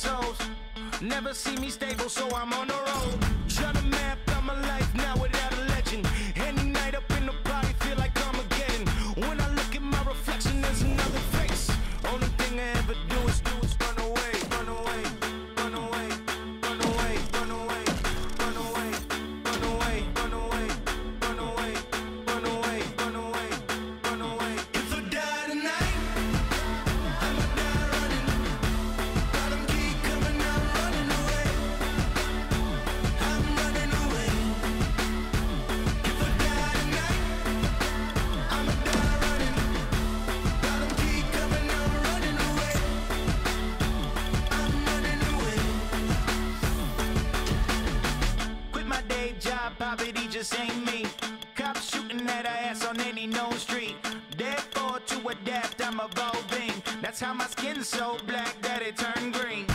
assholes. Never see me stable, so I'm on the road. Tryna map out my life now without a legend. Any night up in the party, feel like Armageddon. When I look at my reflection, there's another face. Only thing I ever do is run away, run away, run away, run away, run away, run away, run away, run away, run away, run away, run away, run away. If I die tonight, I'ma die running. Got 'em keep coming out, running away. I'm running away. If I die tonight, I'ma die running. Got 'em keep coming out, running away. I'm running away. Quit my day job, poverty just ain't me. Cops shooting at our ass on any known street. Therefore, to adapt, I'm evolving. That's how my skin's so black that it turned green.